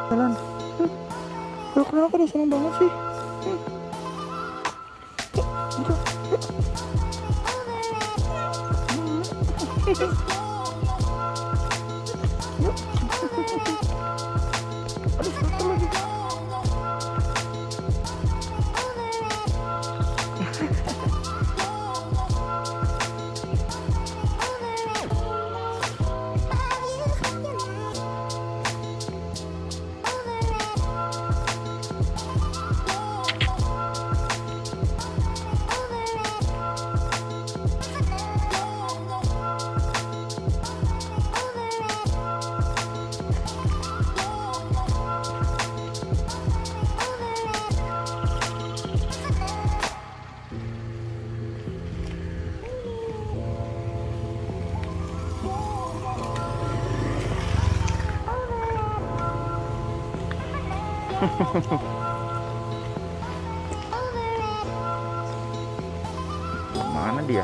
Jalan. Lu kenapa dia seneng banget sih? Aduh, satu lagi. Mana dia?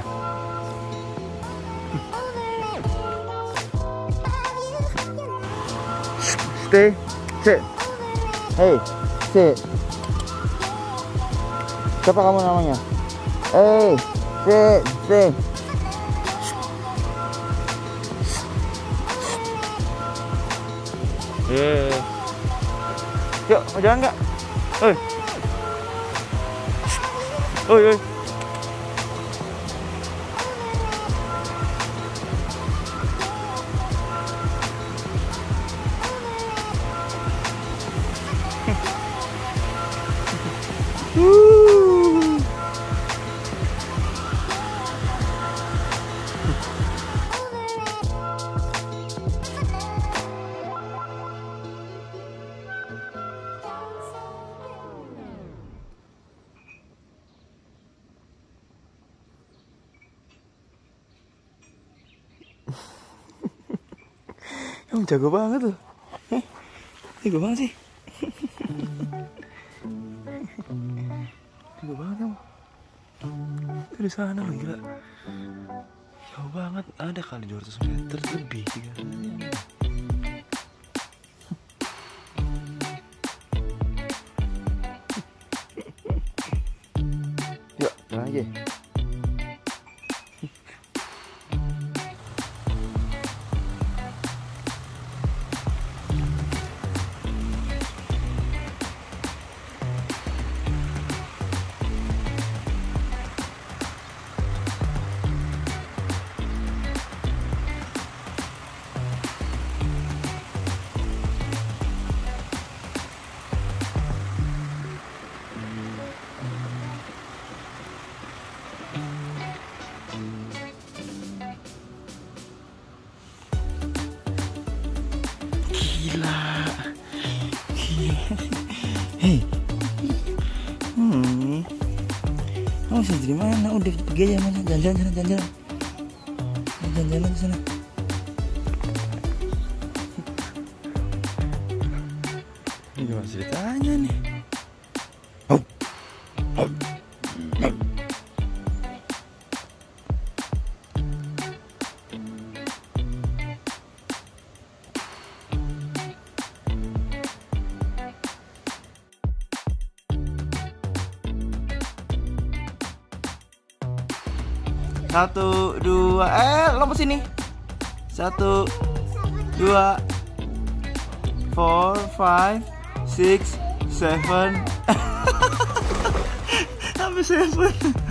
Stay, sit. Hey, sit. Siapa kamu namanya? Hey, sit, sit. Yuk, mau jalan nggak? Oi, oi, oi. Kamu jago banget tuh. Jago banget sih. Jago banget kamu. Dari sana loh, gila. Jauh banget, ada kali 200 meter lebih. Yuk, jalan aja. Hei, kamu masih di mana? Udah pergi aja mana? Jalan-jalan sana, jalan-jalan. Jalan-jalan di sana. Ini gimana ceritanya nih? Satu, dua, lompat sini. 1, 2, 4, 5, 6, 7. Sampai 7.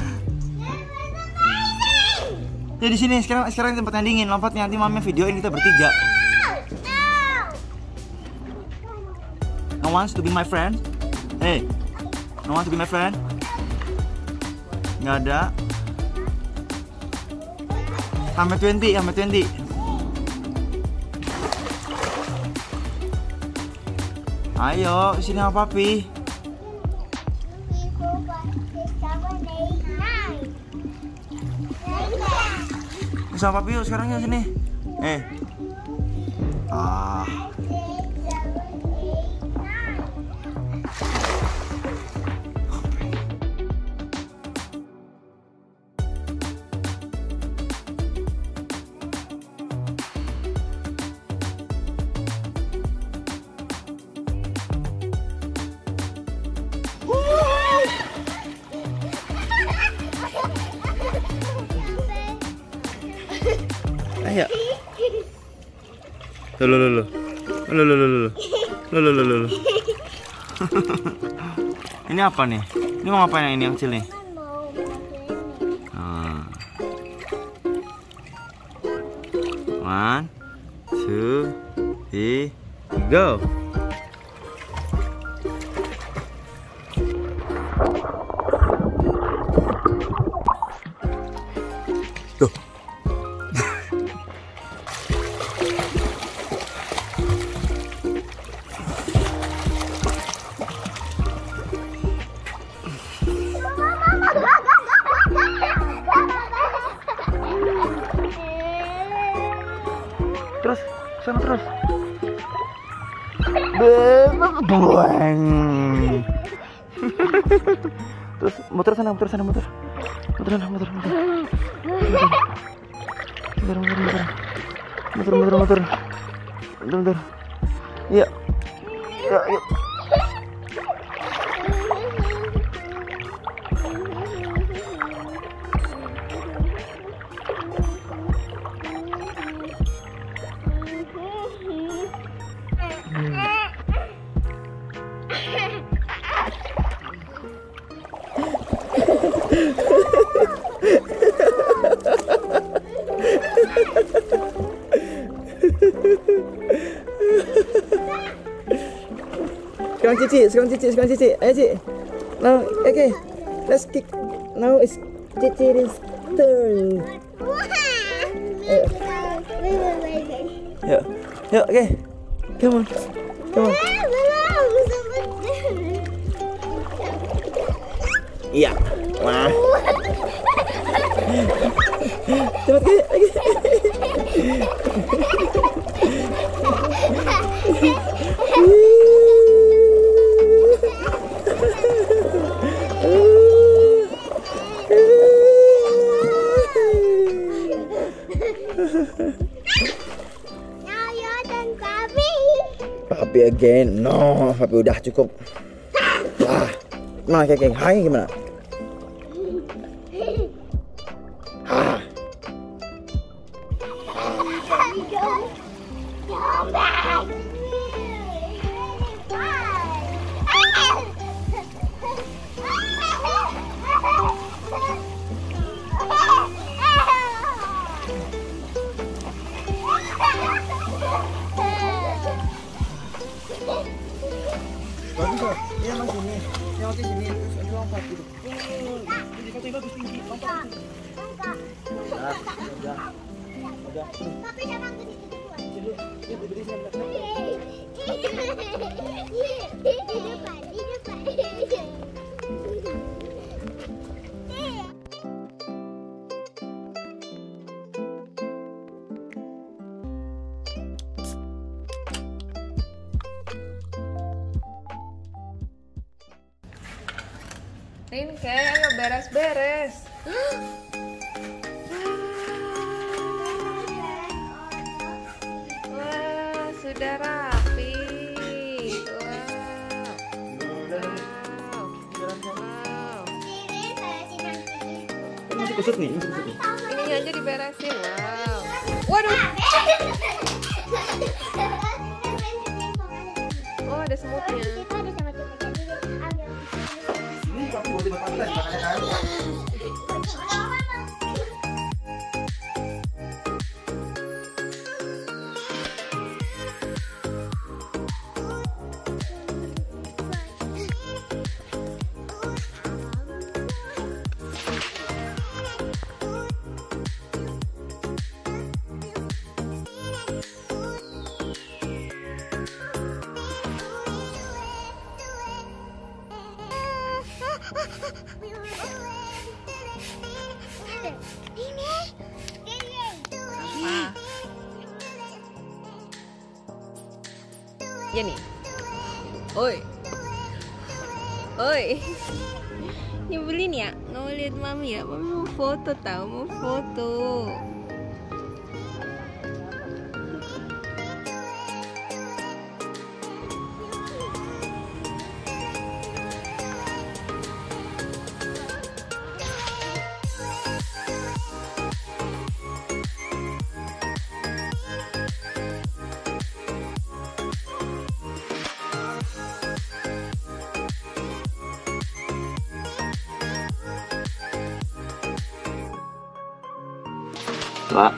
Ya di sini sekarang tempat yang dingin. Lompatnya nanti mama videoin kita bertiga. No wants to be my friend? Hey, no wants to be my friend? Nggak ada. Sampai 20. Ayo, sini sama papi. Sama papi yuk sekarang yuk sini. Ayo. Loh. Ini apa nih? Ini mau ngapain yang ini yang kecil nih? One, two, three, go. Tuh. Terus, sana terus. Buang. Terus muter sana. Muter. Iya. Yuk. Sekarang Cici. Ayo Cici. Now, okay. Let's kick. Now it's Cici's turn. Yuk, okay. Come on. Iya. Wah. Cepat lagi. Papi again. No, papi udah cukup. Gimana Keke? Hai gimana? Bagus, iya mas ini. Yang sini terus ada lompat gitu. Ini bagus tinggi, lompat. Udah. Tapi jangan gitu dulu. Ini berdiri sana. Di depan. Rin, kayak ayo beres-beres. Wah, sudah rapi. Wow. Ini masih kusut nih. Ininya aja diberesin. Wow. Waduh. Oh, ada semutnya. Ya nih. Oi. Nyebelin ya? Nggak mau lihat mami ya? Mami mau foto tahu, mau foto. Pak.